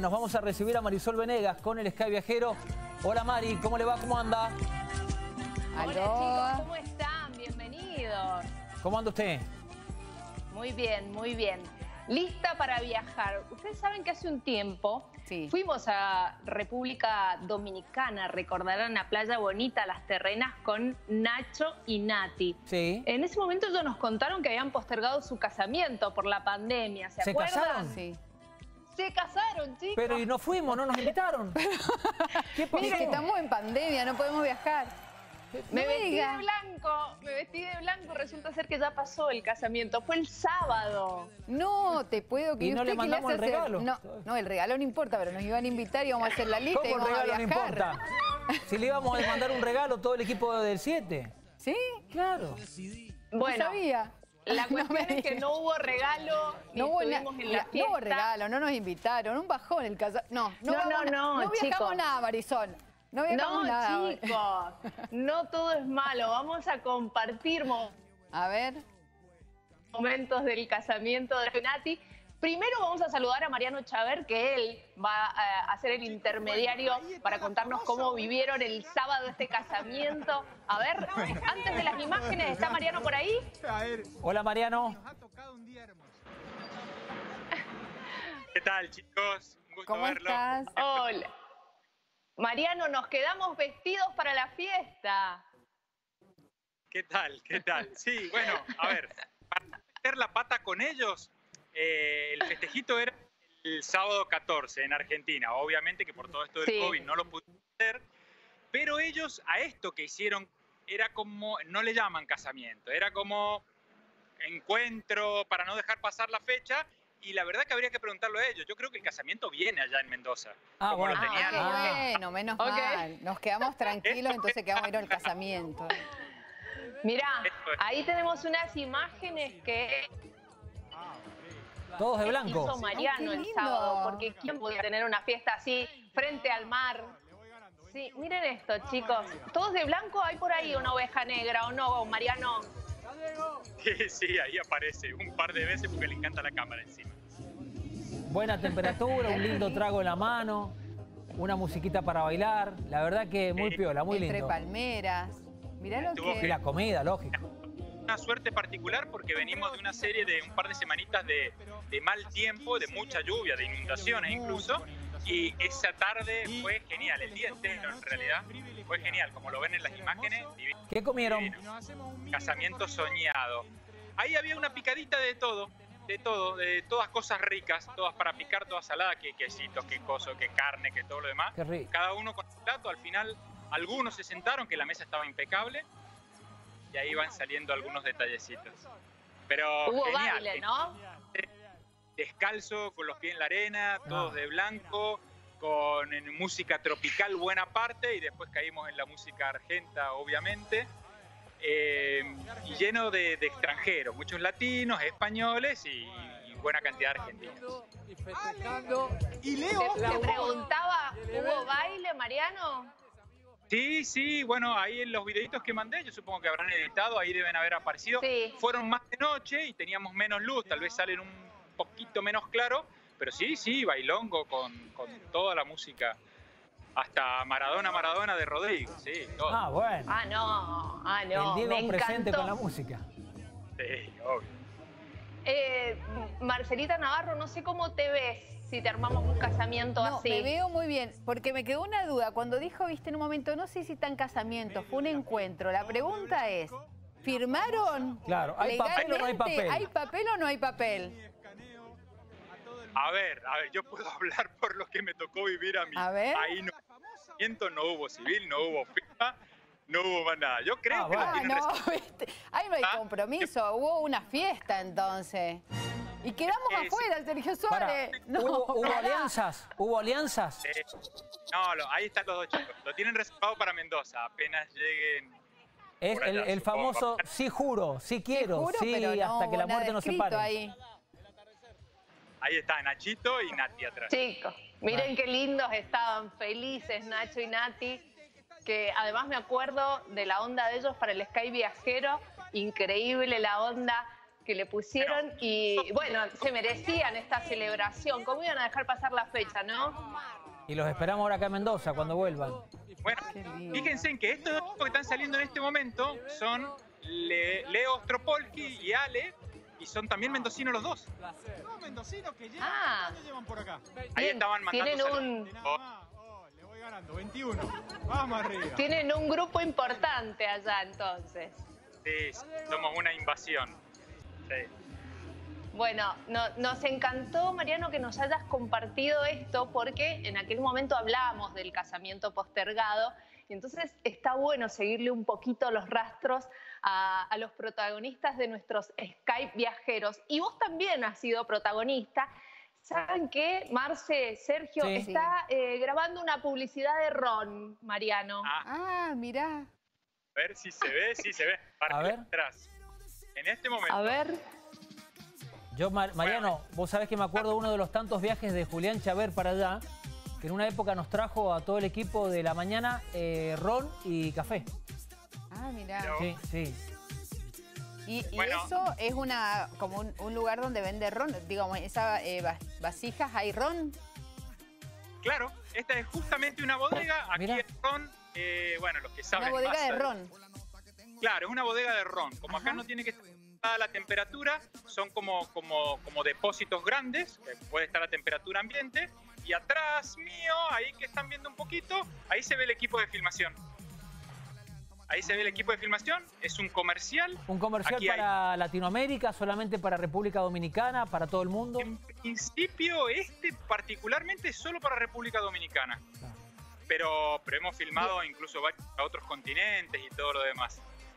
Nos vamos a recibir a Marisol Venegas con el Sky Viajero. Hola Mari, ¿cómo le va? ¿Cómo anda? Hola chicos, ¿cómo están? Bienvenidos. ¿Cómo anda usted? Muy bien, muy bien. Lista para viajar. Ustedes saben que hace un tiempo fuimos a República Dominicana, recordarán a Playa Bonita, Las Terrenas, con Nacho y Nati. Sí. En ese momento ellos nos contaron que habían postergado su casamiento por la pandemia, ¿se acuerdan? casaron? Sí. Se casaron, chicos. Pero y no fuimos, no nos invitaron. ¿Qué pasó? Mira que estamos en pandemia, no podemos viajar. Me vestí de blanco, resulta ser que ya pasó el casamiento, fue el sábado. No, te puedo creer. ¿Y no le mandamos el regalo? No, el regalo no importa, pero nos iban a invitar y íbamos a hacer la lista y ¿Cómo el íbamos a regalo no viajar. importa? Si le íbamos a mandar un regalo todo el equipo del 7. ¿Sí? Claro. Bueno, No sabía. La cuestión es que no hubo regalo, no hubo estuvimos en la fiesta. No hubo regalo, no nos invitaron, un bajón el casamiento. No viajamos chicos. nada, Marisol. No viajamos nada. Chicos, no todo es malo. Vamos a compartir a ver. Momentos del casamiento de Nati. Primero vamos a saludar a Mariano Chaver, que él va a ser el intermediario para contarnos cómo vivieron el sábado este casamiento. A ver, antes de las imágenes, ¿está Mariano por ahí? Hola Mariano. Nos ha tocado un día hermoso. ¿Qué tal, chicos? Un gusto ¿Cómo verlo. estás? Hola. Mariano, nos quedamos vestidos para la fiesta. ¿Qué tal? ¿Qué tal? Sí, bueno, a ver, para meter la pata con ellos, el festejito era el sábado 14 en Argentina. Obviamente que por todo esto del COVID no lo pudimos hacer, pero ellos a esto que hicieron era como, no le llaman casamiento, era como encuentro para no dejar pasar la fecha. Y la verdad que habría que preguntarlo a ellos. Yo creo que el casamiento viene allá en Mendoza. Bueno. Bueno, menos mal. Nos quedamos tranquilos, entonces quedamos a ir al casamiento. Mirá, ahí tenemos unas imágenes que todos de blanco. hizo Mariano el sábado, porque ¿quién podía tener una fiesta así frente al mar? Sí, miren esto, chicos. Todos de blanco, hay por ahí una oveja negra, ¿o no, Mariano? Sí, ahí aparece un par de veces porque le encanta la cámara encima. Buena temperatura, un lindo trago en la mano, una musiquita para bailar. La verdad que muy piola, muy lindo. Entre palmeras. Mirá lo que... Y la comida, lógico. Una suerte particular porque venimos de una serie de un par de semanitas de mal tiempo, de mucha lluvia, de inundaciones incluso. Y esa tarde fue genial, el día entero en realidad. Fue genial, como lo ven en las imágenes. ¿Qué comieron? Casamiento soñado. Ahí había una picadita de todo, de todas cosas ricas, todas para picar, todas saladas, que quesitos, que coso, que carne, que todo lo demás. Qué rico. Cada uno con su plato, al final algunos se sentaron, que la mesa estaba impecable, y ahí van saliendo algunos detallecitos. Pero hubo genial, baile, ¿no? Descalzo, con los pies en la arena, todos de blanco, con música tropical buena parte, y después caímos en la música argenta, obviamente. Y lleno de extranjeros, muchos latinos, españoles y buena cantidad de argentinos. Y Leo, te preguntaba, ¿hubo baile, Mariano? Sí, bueno, ahí en los videitos que mandé, yo supongo que habrán editado, ahí deben haber aparecido. Sí. Fueron más de noche y teníamos menos luz, tal vez salen un poquito menos claro, pero sí, bailongo con toda la música. Hasta Maradona de Rodrigo, sí, todo. Bueno. No. El Diego me presente encantó. con la música. Sí, obvio. Marcelita Navarro, no sé cómo te ves si te armamos un casamiento así. Me veo muy bien, porque me quedó una duda. Cuando dijo, viste, en un momento, no sé si está en casamiento, fue un encuentro. La pregunta es, ¿firmaron? Claro, ¿hay papel o no hay papel? ¿Hay papel o no hay papel? A ver, yo puedo hablar por lo que me tocó vivir a mí. A ver. Ahí no hubo civil, no hubo firma, no hubo más nada. Yo creo que lo tienen ahí no hay compromiso, hubo una fiesta entonces. Y quedamos afuera, Sergio Suárez. ¿Hubo alianzas? ¿Hubo alianzas? Ahí están los dos chicos. Lo tienen reservado para Mendoza, apenas lleguen. Es el famoso sí juro, sí quiero, sí, hasta que la muerte nos separe. Ahí está Nachito y Nati atrás. Chicos, miren qué lindos estaban, felices Nacho y Nati, que además me acuerdo de la onda de ellos para el Sky Viajero, increíble la onda. que le pusieron y bueno, se merecían esta celebración. ¿Cómo iban a dejar pasar la fecha, no? Y los esperamos ahora acá en Mendoza cuando vuelvan. Bueno, fíjense en que estos dos que están saliendo en este momento son Leo Ostropolsky y Ale, y son también mendocinos los dos. No, mendocinos que llevan, ¿cuánto llevan por acá? Ahí estaban mandando tienen le voy ganando, 21. Vamos arriba. Tienen un grupo importante allá entonces. Sí, somos una invasión. Sí. Bueno, nos encantó, Mariano, que nos hayas compartido esto porque en aquel momento hablábamos del casamiento postergado y entonces está bueno seguirle un poquito los rastros a los protagonistas de nuestros Skype viajeros. Y vos también has sido protagonista. ¿Saben qué? Marce, Sergio, está grabando una publicidad de ron, Mariano. Mirá. A ver si se ve, sí se ve. Para A ver. atrás. En este momento. A ver. Yo, Mariano, vos sabés que me acuerdo de uno de los tantos viajes de Julián Chaver para allá, que en una época nos trajo a todo el equipo de la mañana ron y café. Mirá. Sí, sí. Y Bueno. eso es como un lugar donde vende ron, digamos, esas vasijas, ¿hay ron? Claro, esta es justamente una bodega. Aquí Mirá. el ron, bueno, los que saben Una bodega más, de ron. Claro, es una bodega de ron. Como acá Ajá. no tiene que estar a la temperatura, son como depósitos grandes, que puede estar a temperatura ambiente. Y atrás mío, ahí que están viendo un poquito, ahí se ve el equipo de filmación. Ahí se ve el equipo de filmación, es un comercial. ¿Un comercial Aquí para Latinoamérica, solamente para República Dominicana, para todo el mundo? En principio, particularmente es solo para República Dominicana. Claro. Pero hemos filmado incluso a otros continentes y todo lo demás.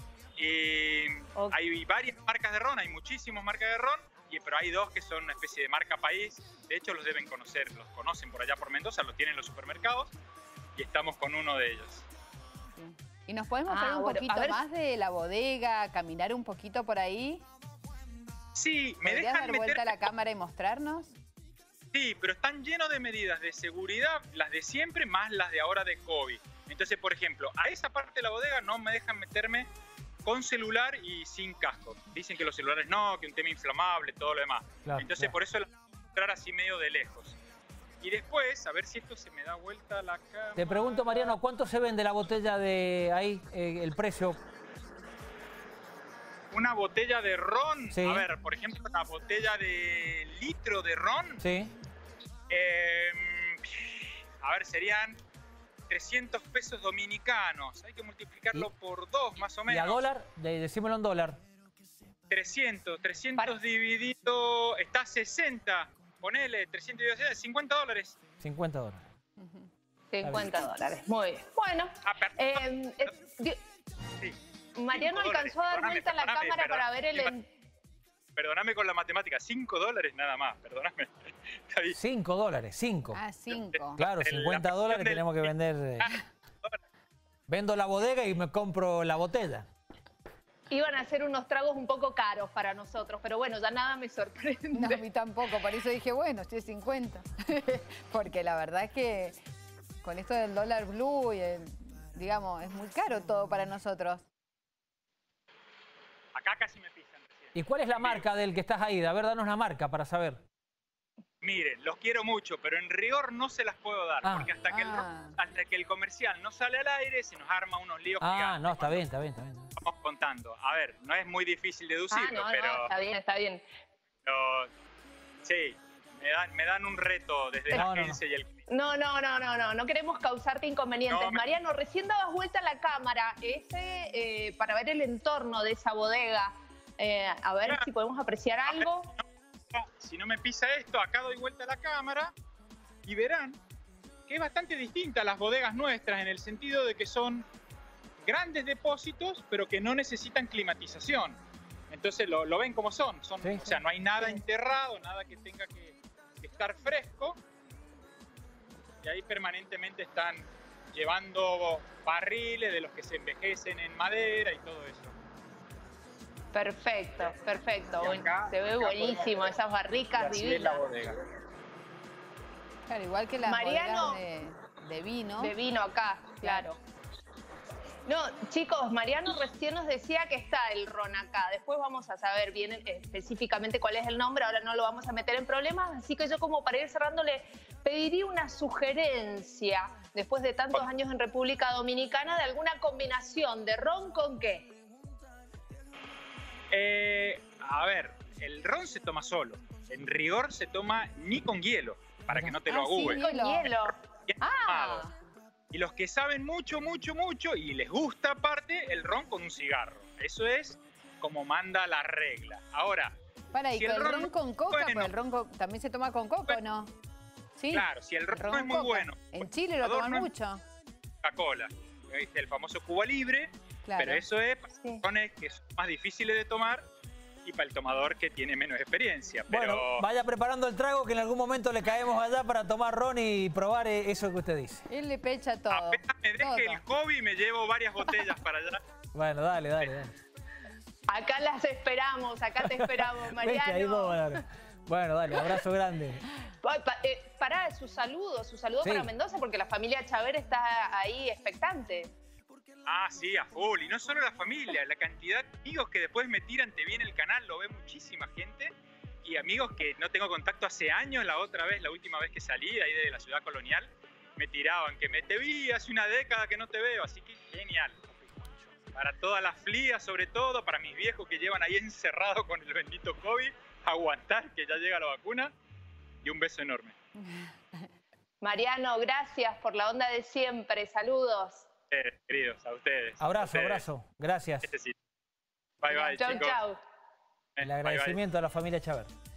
Y hay varias marcas de ron, hay muchísimas marcas de ron, pero hay dos que son una especie de marca país. De hecho, los deben conocer, los conocen por allá por Mendoza, los tienen en los supermercados y estamos con uno de ellos. ¿Y nos podemos mostrar un bueno, poquito más de la bodega, caminar un poquito por ahí? Sí, me ¿Podrías dejan dar vuelta a la meter... cámara y mostrarnos? Sí, pero están llenos de medidas de seguridad, las de siempre más las de ahora de COVID. Entonces, por ejemplo, a esa parte de la bodega no me dejan meterme con celular y sin casco. Dicen que los celulares no, que un tema inflamable, todo lo demás. Claro, Entonces, claro. por eso la voy a mostrar así medio de lejos. Y después, a ver si esto se me da vuelta a la cámara. Te pregunto, Mariano, ¿cuánto se vende la botella de ahí, el precio? Una botella de ron. Sí. A ver, por ejemplo, la botella de litro de ron. Sí. A ver, serían 300 pesos dominicanos. Hay que multiplicarlo por 2 más o menos. ¿Y a dólar? Decímelo en dólar. 300 dividido, está a 60. Ponele, 300 dividido a 50 dólares. 50 dólares. 50 dólares. Muy bien. Bueno, Sí. Mariano 5 alcanzó a dar dólares. vuelta a la cámara para ver Perdóname con la matemática, 5 dólares nada más, perdóname. Está bien. 5 dólares, 5. 5. Claro, 50 dólares tenemos que vender. Vendo la bodega y me compro la botella. Iban a ser unos tragos un poco caros para nosotros, pero bueno, ya nada me sorprende. No, a mí tampoco, por eso dije, bueno, estoy 50. Porque la verdad es que con esto del dólar blue, digamos, es muy caro todo para nosotros. Acá casi me pisan. ¿Y cuál es la marca del que estás ahí? A ver, danos la marca para saber. Miren, los quiero mucho, pero en rigor no se las puedo dar, porque hasta que el comercial no sale al aire, se nos arma unos líos gigantes. No, está bien, está bien, está bien. Estamos contando. A ver, no es muy difícil deducirlo, pero... está bien, está bien. Pero sí, me dan un reto desde la agencia y el cliente. No queremos causarte inconvenientes. Mariano, recién dabas vuelta a la cámara para ver el entorno de esa bodega. A ver si podemos apreciar algo. Si no me pisa esto, acá doy vuelta a la cámara y verán que es bastante distinta a las bodegas nuestras en el sentido de que son grandes depósitos, pero que no necesitan climatización. Entonces lo ven como son. O sea, no hay nada enterrado, nada que tenga que estar fresco. Y ahí permanentemente están llevando barriles de los que se envejecen en madera y todo eso. Perfecto. Acá, se ve buenísimo, esas barricas divinas. Claro, igual que las Mariano, bodegas de vino. De vino acá, claro. No, chicos, Mariano recién nos decía que está el ron acá. Después vamos a saber bien específicamente cuál es el nombre. Ahora no lo vamos a meter en problemas. Así que yo, como para ir cerrando, le pediría una sugerencia, después de tantos años en República Dominicana, de alguna combinación de ron con qué. A ver, el ron se toma solo. En rigor se toma ni con hielo, para que no te lo agües. Sí, con hielo. Ah. Y los que saben mucho, mucho, mucho, y les gusta aparte, el ron con un cigarro. Eso es como manda la regla. Ahora, para, y si el ron con coca, bueno, pues el ron también se toma con coca, ¿o no? Sí. Claro, si el ron es muy coca. bueno. En Chile lo toman mucho. Coca-Cola, el famoso Cuba Libre, Claro. pero eso es para razones que son más difíciles de tomar y para el tomador que tiene menos experiencia. Pero Bueno, vaya preparando el trago que en algún momento le caemos allá para tomar ron y probar eso que usted dice. Él le pecha todo. apenas me deje todo. el COVID me llevo varias botellas para allá. Bueno, dale. Acá las esperamos, acá te esperamos, Viste, ahí Mariano. dos, dale. Bueno, dale, abrazo grande. Pará, su saludo Sí. para Mendoza, porque la familia Chaver está ahí expectante. Ah, sí, a full. Y no solo la familia, la cantidad de amigos que después me tiran, te viene el canal, lo ve muchísima gente. Y amigos que no tengo contacto hace años, la última vez que salí de ahí de la ciudad colonial, me tiraban, que te vi hace una década que no te veo, así que genial. Para todas las flías, sobre todo, para mis viejos que llevan ahí encerrados con el bendito COVID, aguantar que ya llega la vacuna, y un beso enorme. Mariano, gracias por la onda de siempre. Saludos. Queridos, a ustedes. Abrazo. Gracias. Bye, bye, Chau, chicos. chau. El agradecimiento a la familia Chaver.